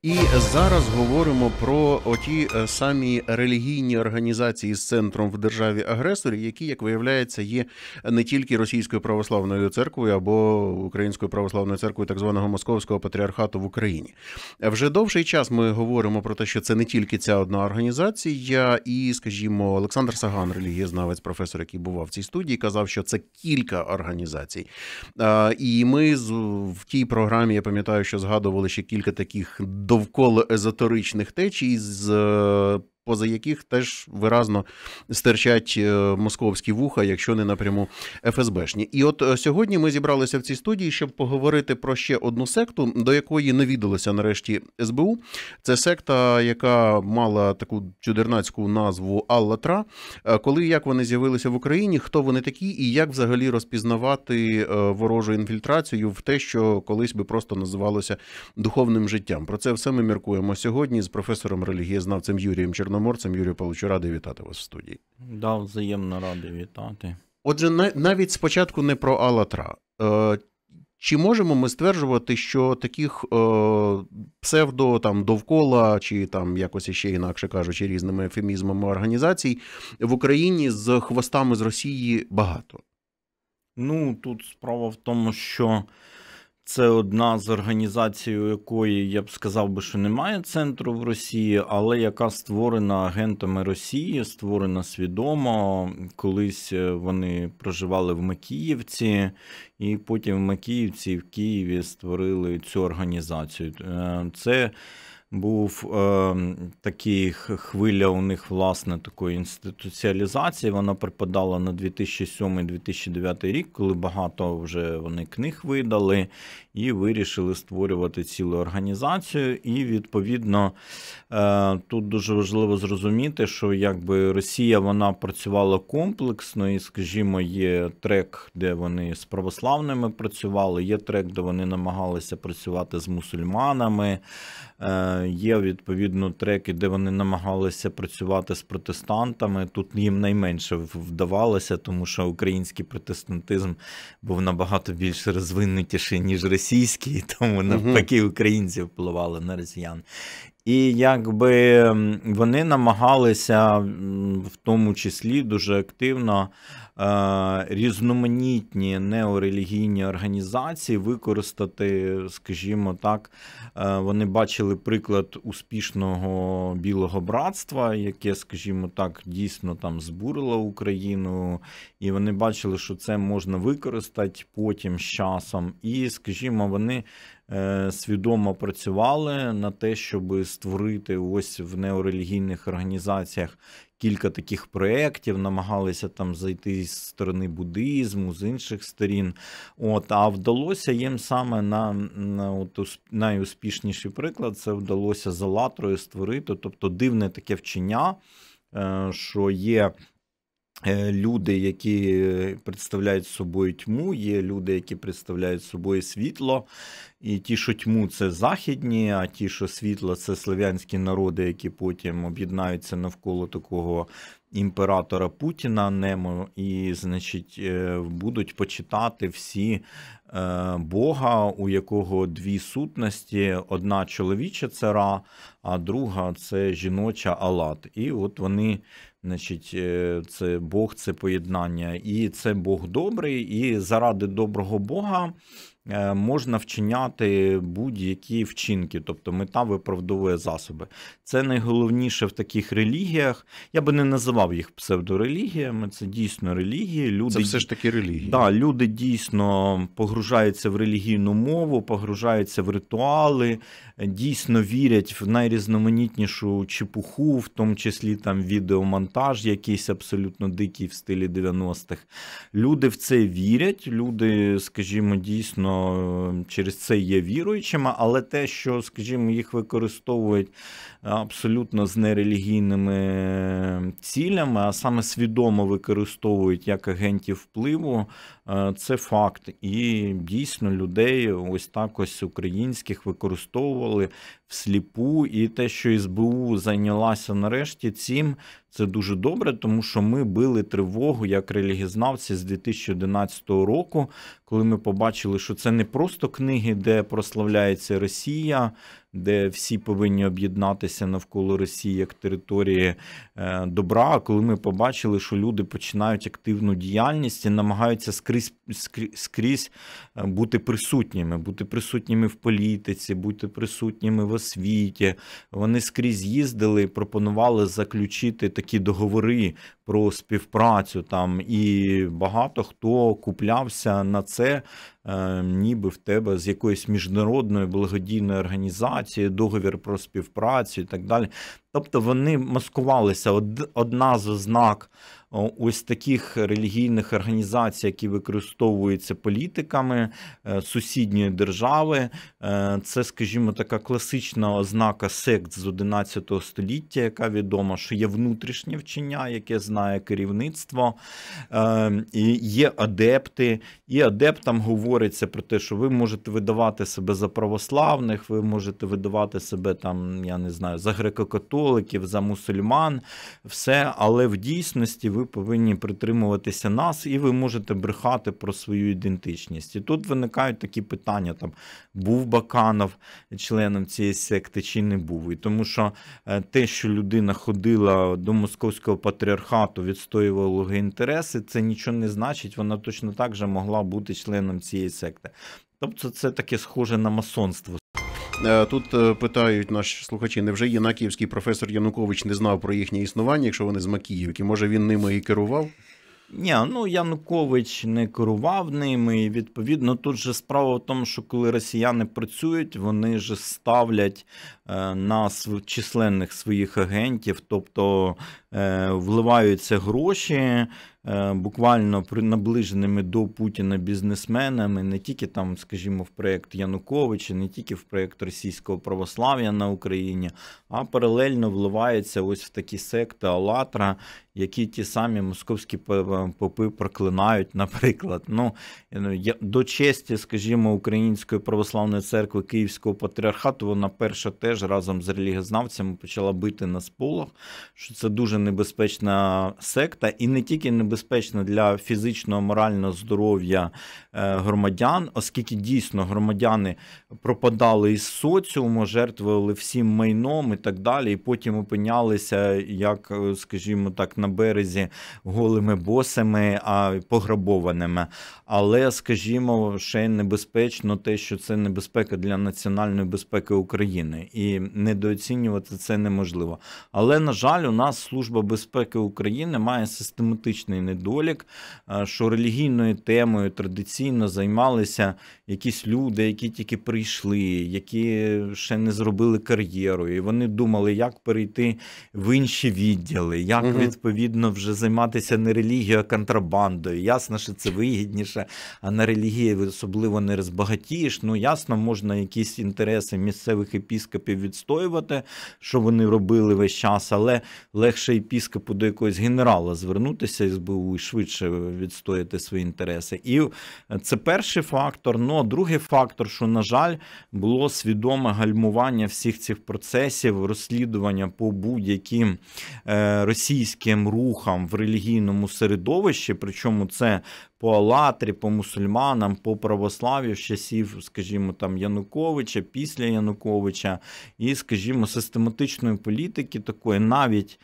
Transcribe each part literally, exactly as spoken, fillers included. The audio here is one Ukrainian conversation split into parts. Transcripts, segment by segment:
І зараз говоримо про оті самі релігійні організації з центром в державі-агресорі, які, як виявляється, є не тільки Російською православною церквою або Українською православною церквою так званого Московського патріархату в Україні. Вже довший час ми говоримо про те, що це не тільки ця одна організація, і, скажімо, Олександр Саган, релігієзнавець, професор, який бував в цій студії, казав, що це кілька організацій. І ми в тій програмі, я пам'ятаю, що згадували ще кілька таких довкола езотеричних течій, з поза яких теж виразно стирчать московські вуха, якщо не напряму еф ес бешні. І от сьогодні ми зібралися в цій студії, щоб поговорити про ще одну секту, до якої навідалося нарешті ес бе у. Це секта, яка мала таку чудернацьку назву «Аллатра». Коли, як вони з'явилися в Україні, хто вони такі і як взагалі розпізнавати ворожу інфільтрацію в те, що колись би просто називалося духовним життям. Про це все ми міркуємо сьогодні з професором-релігієзнавцем Юрієм Чорноморцем. Юрію Павловичу, радий вітати вас в студії. Да, взаємно радий вітати. Отже, навіть спочатку не про «Аллатра». Чи можемо ми стверджувати, що таких псевдо, там, довкола, чи там якось ще інакше кажучи, різними ефемізмами організацій в Україні з хвостами з Росії багато? Ну, тут справа в тому, що це одна з організацій, у якої, я б сказав би, що немає центру в Росії, але яка створена агентами Росії, створена свідомо. Колись вони проживали в Макіївці, і потім в Макіївці і в Києві створили цю організацію. Це був е, такий хвиля у них, власне, такої інституціалізації. Вона припадала на дві тисячі сьомий - дві тисячі дев'ятий рік, коли багато вже вони книг видали і вирішили створювати цілу організацію. І, відповідно, е, тут дуже важливо зрозуміти, що якби Росія, вона працювала комплексно, і, скажімо, є трек, де вони з православними працювали, є трек, де вони намагалися працювати з мусульманами, е, є, відповідно, треки, де вони намагалися працювати з протестантами. Тут їм найменше вдавалося, тому що український протестантизм був набагато більш розвинутіший, ніж російський, тому навпаки українці впливали на росіян. І якби вони намагалися, в тому числі дуже активно, різноманітні неорелігійні організації використати, скажімо так, вони бачили приклад успішного Білого братства, яке, скажімо так, дійсно там збурило Україну, і вони бачили, що це можна використати потім з часом, і, скажімо, вони свідомо працювали на те, щоб створити ось в неорелігійних організаціях кілька таких проєктів, намагалися там зайти з сторони буддизму, з інших сторін. От, а вдалося їм саме на, на от, найуспішніший приклад, це вдалося з «Аллатрою» створити, тобто дивне таке вчення, що є люди, які представляють собою тьму, є люди, які представляють собою світло, і ті, що тьму – це західні, а ті, що світло – це слов'янські народи, які потім об'єднаються навколо такого імператора Путіна, Немо, і, значить, будуть почитати всі Бога, у якого дві сутності, одна чоловіча – це Ра, а друга – це жіноча Аллат. І от вони, значить, це Бог, це поєднання, і це Бог добрий, і заради доброго Бога можна вчиняти будь-які вчинки, тобто мета виправдовує засоби. Це найголовніше в таких релігіях. Я би не називав їх псевдорелігіями, це дійсно релігії. Люди, це все ж таки релігії. Да, люди дійсно погружаються в релігійну мову, погружаються в ритуали, дійсно вірять в найрізноманітнішу чепуху, в тому числі там відеомонтаж якийсь абсолютно дикий в стилі дев'яностих. Люди в це вірять, люди, скажімо, дійсно через це є віруючими, але те, що, скажімо, їх використовують абсолютно з нерелігійними цілями, а саме свідомо використовують як агентів впливу, це факт. І дійсно людей ось так ось українських використовували всліпу. І те, що ес бе у зайнялася нарешті цим, це дуже добре, тому що ми били тривогу як релігієзнавці з дві тисячі одинадцятого року, коли ми побачили, що це не просто книги, де прославляється Росія, де всі повинні об'єднатися навколо Росії як території добра, коли ми побачили, що люди починають активну діяльність і намагаються скрізь, скрізь, скрізь бути присутніми, бути присутніми в політиці, бути присутніми в освіті. Вони скрізь їздили і пропонували заключити такі договори про співпрацю там, і багато хто куплявся на це, е, ніби в тебе з якоїсь міжнародної благодійної організації, договір про співпрацю і так далі. Тобто вони маскувалися. Одна з ознак ось таких релігійних організацій, які використовуються політиками сусідньої держави, це, скажімо, така класична ознака сект з одинадцятого століття, яка відома, що є внутрішнє вчення, яке знає керівництво, і є адепти, і адептам говориться про те, що ви можете видавати себе за православних, ви можете видавати себе там, я не знаю, за греко-католиків, за мусульман, все, але в дійсності ви повинні притримуватися нас, і ви можете брехати про свою ідентичність. І тут виникають такі питання, там, був Баканов членом цієї секти чи не був. І тому що те, що людина ходила до московського патріархату, відстоювала інтереси, це нічого не значить, вона точно так же могла бути членом цієї секти. Тобто це таке схоже на масонство. Тут питають наші слухачі, невже єнакіївський професор Янукович не знав про їхнє існування, якщо вони з Макіївки? Може він ними і керував? Ні, ну Янукович не керував ними, і відповідно тут же справа в тому, що коли росіяни працюють, вони ж ставлять на численних своїх агентів, тобто вливаються гроші буквально наближеними до Путіна бізнесменами, не тільки там, скажімо, в проєкт Януковича, не тільки в проєкт російського православ'я на Україні, а паралельно вливаються ось в такі секти «АЛЛАТРА», які ті самі московські попи проклинають, наприклад. Ну, до честі, скажімо, Української православної церкви Київського патріархату, вона перша теж разом з релігієзнавцями почала бити на сполох, що це дуже небезпечна секта, і не тільки небезпечна для фізичного, морального здоров'я громадян, оскільки дійсно громадяни пропадали із соціуму, жертвували всім майном і так далі, і потім опинялися, як, скажімо так, на березі голими босами, а пограбованими. Але, скажімо, ще небезпечно те, що це небезпека для національної безпеки України. І недооцінювати це неможливо. Але, на жаль, у нас Служба безпеки України має систематичний недолік, що релігійною темою традиційно займалися якісь люди, які тільки прийшли, які ще не зробили кар'єру. І вони думали, як перейти в інші відділи, як, угу. відповідно, вже займатися не релігією, а контрабандою. Ясно, що це вигідніше, а на релігії особливо не розбагатієш. Ну, ясно, можна якісь інтереси місцевих епіскопів відстоювати, що вони робили весь час, але легше епіскопу до якогось генерала звернутися ес бе у і швидше відстояти свої інтереси. І це перший фактор. Ну, а другий фактор, що, на жаль, було свідоме гальмування всіх цих процесів, розслідування по будь-яким е, російським рухам в релігійному середовищі, причому це по «АЛЛАТРі», по мусульманам, по православ'ю з часів, скажімо, там Януковича, після Януковича, і, скажімо, систематичної політики такої, навіть,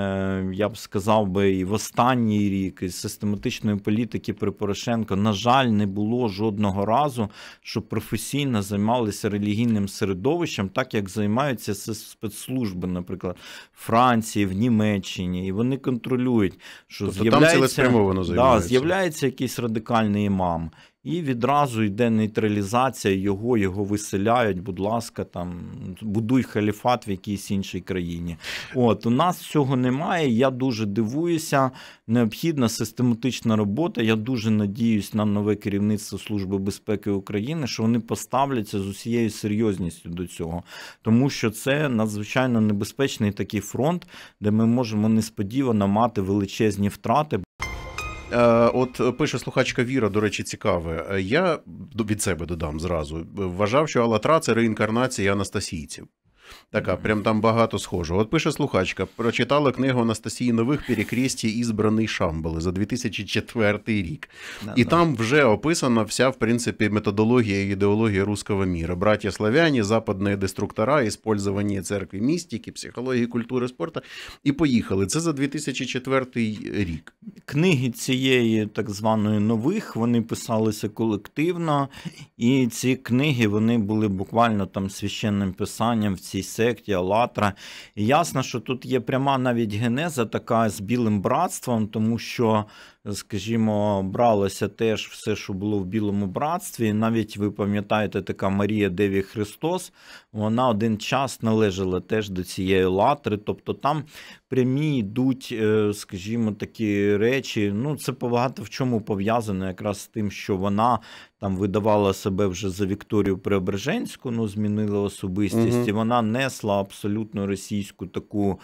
е, я б сказав би, і в останній рік, із систематичної політики при Порошенко, на жаль, не було жодного разу, щоб професійно займалися релігійним середовищем, так як займаються спецслужби, наприклад, в Франції, в Німеччині, і вони контролюють, що тобто з'являється, там цілеспрямовано займаються. Да, з'являється якийсь радикальний імам, і відразу йде нейтралізація його, його виселяють, будь ласка, там, будуй халіфат в якійсь іншій країні. От, у нас цього немає, я дуже дивуюся, необхідна систематична робота, я дуже надіюсь на нове керівництво Служби безпеки України, що вони поставляться з усією серйозністю до цього, тому що це надзвичайно небезпечний такий фронт, де ми можемо несподівано мати величезні втрати. От пише слухачка Віра, до речі, цікаве. Я від себе додам зразу. Вважав, що «АЛЛАТРА» – це реінкарнація анастасійців. Така, прям там багато схожого. От пише слухачка, прочитала книгу Анастасії Нових «Перекрестя ізбраний Шамбали» за дві тисячі четвертий рік. Да, і да. там вже описана вся, в принципі, методологія і ідеологія русского мира. Братья славяне, западные деструктора, использование церкви, містики, психології, культури, спорту. І поїхали. Це за дві тисячі четвертий рік. Книги цієї так званої Нових, вони писалися колективно, і ці книги, вони були буквально там священним писанням в цій секті «АЛЛАТРА». І ясно, що тут є пряма навіть генеза така з Білим братством, тому що, скажімо, бралося теж все, що було в Білому братстві. Навіть, ви пам'ятаєте, така Марія Деві Христос, вона один час належала теж до цієї «АЛЛАТРи», тобто там прямі йдуть, скажімо, такі речі, ну це багато в чому пов'язано якраз з тим, що вона там видавала себе вже за Вікторію Преображенську, ну змінила особистість, угу. і вона несла абсолютно російську таку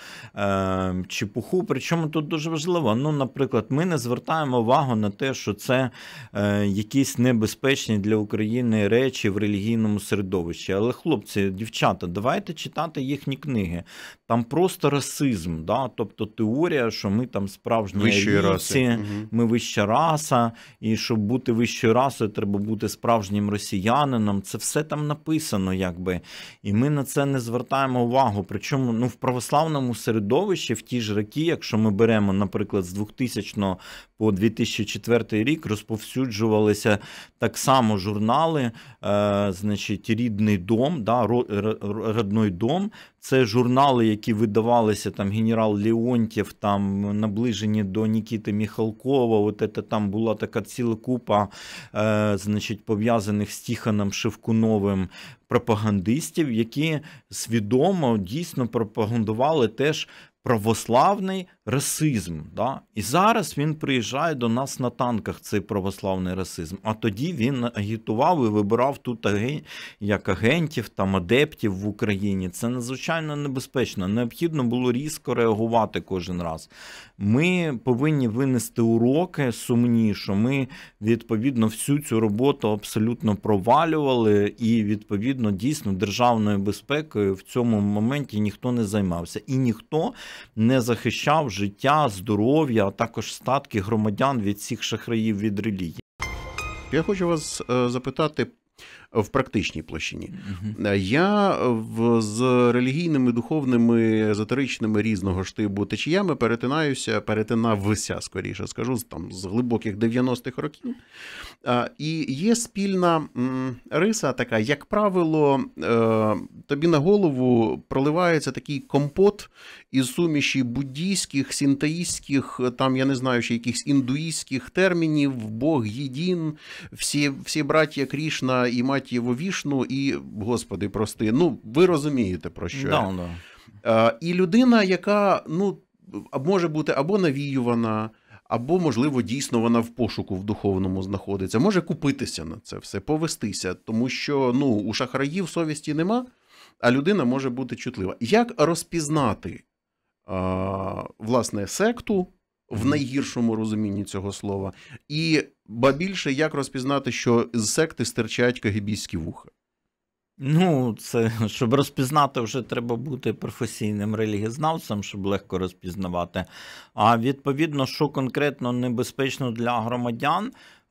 е, чепуху, причому тут дуже важливо, ну, наприклад, ми не звертаємо увагу на те, що це е, якісь небезпечні для України речі в релігійному середовищі, але хлопці, дівчата, давайте читати їхні книги, там просто расизм, да? Тобто теорія, що ми там справжні арійці, угу. ми вища раса, і щоб бути вищою расою, треба бути справжнім росіянином, це все там написано, якби, і ми на це не звертаємо увагу, причому, ну, в православному середовищі в ті ж роки, якщо ми беремо, наприклад, з двохтисячного по дві тисячі четвертий рік, розповсюджувалися так само журнали, е, значить, «Рідний дом», да, «Родной дом», це журнали, які видавалися, там, генерал Леонтьєв, там, наближені до Нікіти Міхалкова, от це там була така ціла купа, е, значить, пов'язаних з Тихоном Шевкуновим пропагандистів, які свідомо, дійсно пропагандували теж православний расизм. Да? І зараз він приїжджає до нас на танках, цей православний расизм. А тоді він агітував і вибирав тут аген... як агентів, там, адептів в Україні. Це надзвичайно небезпечно. Необхідно було різко реагувати кожен раз. Ми повинні винести уроки сумні, що ми, відповідно, всю цю роботу абсолютно провалювали і, відповідно, дійсно державною безпекою в цьому моменті ніхто не займався. І ніхто не захищав життя, здоров'я, а також статки громадян від всіх шахраїв від релігії. Я хочу вас запитати в практичній площині. Uh-huh. Я в, з релігійними, духовними, езотеричними різного штибу течіями перетинаюся, перетинався, скоріше скажу, там, з глибоких дев'яностих років. І є спільна м, риса така, як правило, е, тобі на голову проливається такий компот із суміші буддійських, синтоїстських, там, я не знаю, ще якихось індуїстських термінів, Бог єдин, всі, всі браття Крішна і мать Його Вішну, і, Господи, прости, ну, ви розумієте, про що да, я. Да. І людина, яка, ну, може бути або навіювана, або, можливо, дійсно вона в пошуку в духовному знаходиться, може купитися на це все, повестися, тому що, ну, у шахраїв совісті нема, а людина може бути чутлива. Як розпізнати, а, власне, секту, в найгіршому розумінні цього слова, і, ба більше, як розпізнати, що з секти стирчать кагебістські вуха? Ну, це, щоб розпізнати, вже треба бути професійним релігієзнавцем, щоб легко розпізнавати. А відповідно, що конкретно небезпечно для громадян,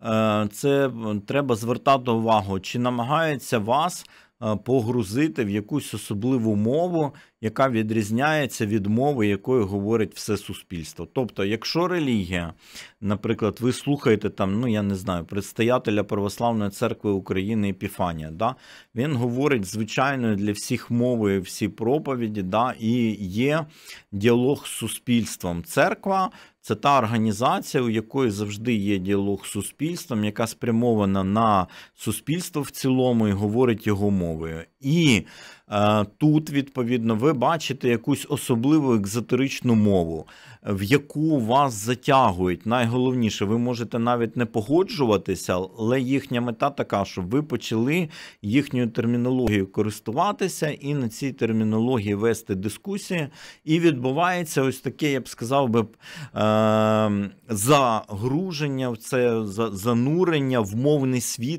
це треба звертати увагу, чи намагаються вас погрузити в якусь особливу мову, яка відрізняється від мови, якою говорить все суспільство. Тобто, якщо релігія, наприклад, ви слухаєте там, ну я не знаю, предстоятеля Православної церкви України Епіфанія, да? Він говорить звичайною для всіх мовою, всі проповіді, да? І є діалог з суспільством. Церква – це та організація, у якої завжди є діалог з суспільством, яка спрямована на суспільство в цілому і говорить його мовою. І е, тут, відповідно, ви бачите якусь особливу екзотеричну мову, в яку вас затягують. Найголовніше, ви можете навіть не погоджуватися, але їхня мета така, щоб ви почали їхньою термінологією користуватися і на цій термінології вести дискусії. І відбувається ось таке, я б сказав би, загруження в це, занурення в мовний світ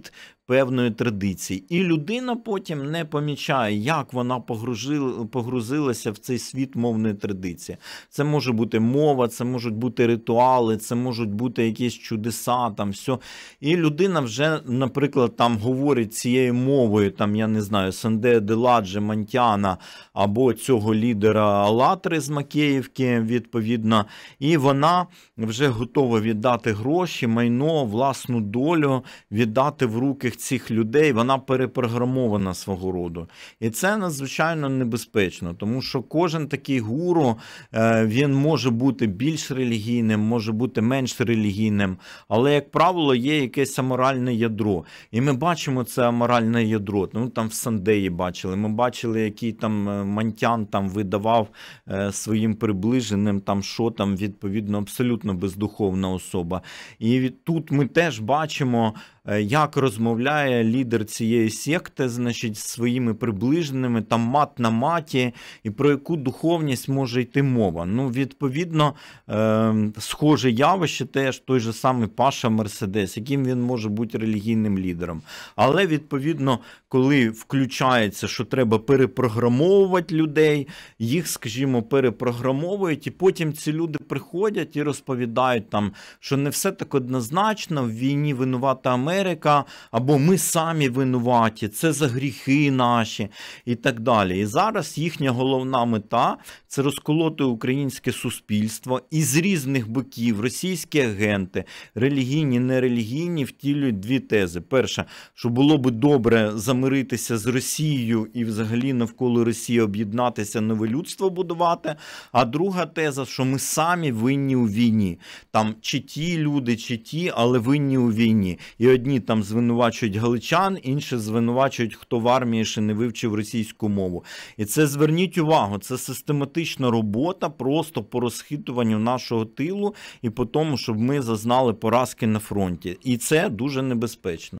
певної традиції. І людина потім не помічає, як вона погрузила, погрузилася в цей світ мовної традиції. Це може бути мова, це можуть бути ритуали, це можуть бути якісь чудеса, там все. І людина вже, наприклад, там говорить цією мовою, там, я не знаю, Санде Деладже, Мантяна, або цього лідера Алатри з Макеївки, відповідно, і вона вже готова віддати гроші, майно, власну долю, віддати в руки цих людей, вона перепрограмована свого роду. І це надзвичайно небезпечно, тому що кожен такий гуру, він може бути більш релігійним, може бути менш релігійним, але, як правило, є якесь аморальне ядро. І ми бачимо це аморальне ядро. Ну, там в Сандеї бачили, ми бачили, який там Мантян там видавав своїм приближеним, там що там, відповідно, абсолютно бездуховна особа. І від, тут ми теж бачимо, як розмовляє лідер цієї секти, значить, зі своїми приближеними, там мат на маті, і про яку духовність може йти мова. Ну, відповідно, е, схоже явище теж той же самий Паша Мерседес, яким він може бути релігійним лідером. Але, відповідно, коли включається, що треба перепрограмовувати людей, їх, скажімо, перепрограмовують, і потім ці люди приходять і розповідають там, що не все так однозначно, в війні винувата Америка, або ми самі винуваті, це за гріхи наші і так далі. І зараз їхня головна мета – це розколоти українське суспільство, і з різних боків російські агенти, релігійні, нерелігійні, втілюють дві тези. Перша, що було би добре замиритися з Росією і взагалі навколо Росії об'єднатися, нове людство будувати, а друга теза, що ми самі винні у війні. Там чи ті люди, чи ті, але винні у війні. І одні там звинувачують галичан, інші звинувачують, хто в армії ще не вивчив російську мову. І це, зверніть увагу, це систематична робота просто по розхитуванню нашого тилу і по тому, щоб ми зазнали поразки на фронті. І це дуже небезпечно.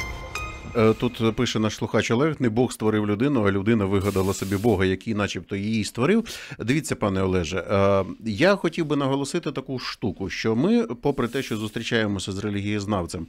Тут пише наш слухач Олег: не Бог створив людину, а людина вигадала собі Бога, який начебто її створив. Дивіться, пане Олеже, я хотів би наголосити таку штуку, що ми, попри те, що зустрічаємося з релігієзнавцем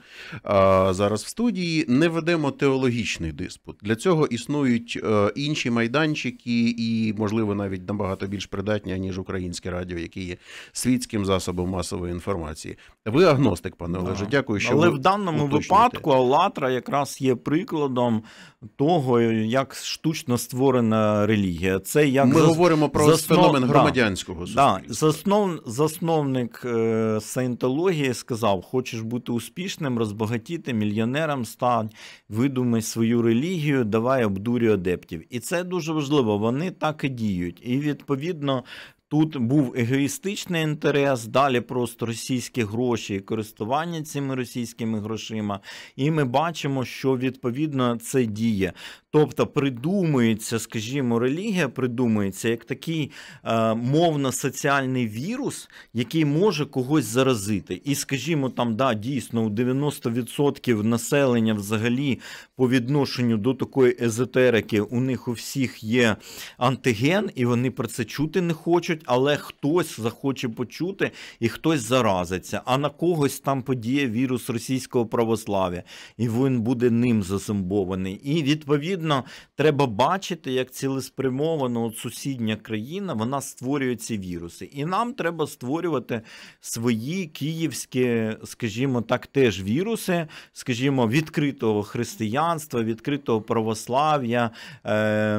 зараз в студії, не ведемо теологічний диспут. Для цього існують інші майданчики і, можливо, навіть набагато більш придатні, ніж українське радіо, яке є світським засобом масової інформації. Ви агностик, пане Олеже, дякую, що Але ви в даному уточнюєте. випадку Алатра якраз є прикладом того, як штучно створена релігія. Це як Ми зас... говоримо про заснов... феномен да. громадянського суспільства. Да. Заснов... Засновник е... саєнтології сказав: хочеш бути успішним, розбагатіти, мільйонером стань, видумай свою релігію, давай обдурюй адептів. І це дуже важливо, вони так і діють. І відповідно тут був егоїстичний інтерес, далі просто російські гроші і користування цими російськими грошима. І ми бачимо, що відповідно це діє. Тобто придумується, скажімо, релігія придумується як такий е, мовно-соціальний вірус, який може когось заразити. І, скажімо, там, да, дійсно, у дев'яносто відсотків населення взагалі по відношенню до такої езотерики у них у всіх є антиген, і вони про це чути не хочуть, але хтось захоче почути і хтось заразиться. А на когось там подіє вірус російського православ'я, і він буде ним зазомбований. І, відповідно, треба бачити, як цілеспрямовано от сусідня країна, вона створює ці віруси. І нам треба створювати свої київські, скажімо так, теж віруси, скажімо, відкритого християнства, відкритого православ'я, е,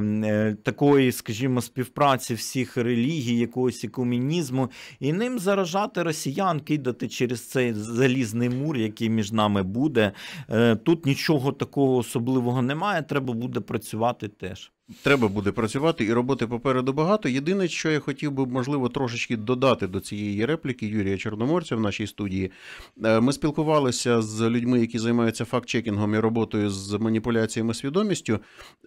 е, такої, скажімо, співпраці всіх релігій, якогось екуменізму, і ним заражати росіян, кидати через цей залізний мур, який між нами буде. Е, тут нічого такого особливого немає, треба буде працювати теж. Треба буде працювати, і роботи попереду багато. Єдине, що я хотів би, можливо, трошечки додати до цієї репліки Юрія Чорноморця в нашій студії. Ми спілкувалися з людьми, які займаються факт-чекінгом і роботою з маніпуляціями свідомістю,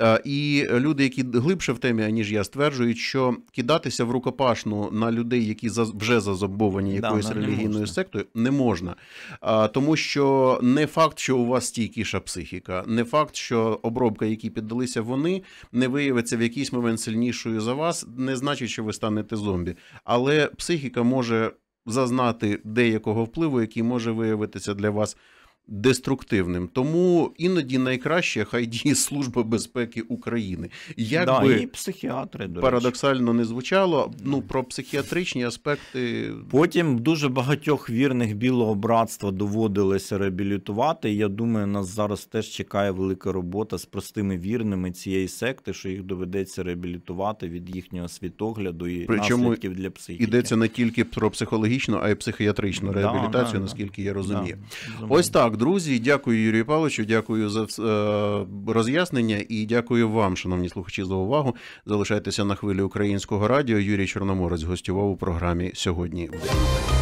і люди, які глибше в темі, аніж я, стверджують, що кидатися в рукопашну на людей, які вже зазомбовані якоюсь да, релігійною сектою, не можна. Тому що не факт, що у вас стійкіша психіка, не факт, що обробка, якій піддалися вони, не виявиться в якийсь момент сильнішою за вас, не значить, що ви станете зомбі. Але психіка може зазнати деякого впливу, який може виявитися для вас деструктивним. Тому іноді найкраще хай діє Служба безпеки України. Як да, би і психіатри, до парадоксально не звучало, ну, про психіатричні аспекти... Потім дуже багатьох вірних Білого Братства доводилося реабілітувати. Я думаю, нас зараз теж чекає велика робота з простими вірними цієї секти, що їх доведеться реабілітувати від їхнього світогляду і Причому наслідків для психіки. Йдеться не тільки про психологічну, а й психіатричну реабілітацію, да, да, наскільки я розумію. Да, Ось так, друзі, дякую Юрію Павловичу, дякую за е, роз'яснення і дякую вам, шановні слухачі, за увагу. Залишайтеся на хвилі Українського радіо. Юрій Чорноморець гостював у програмі «Сьогодні в день».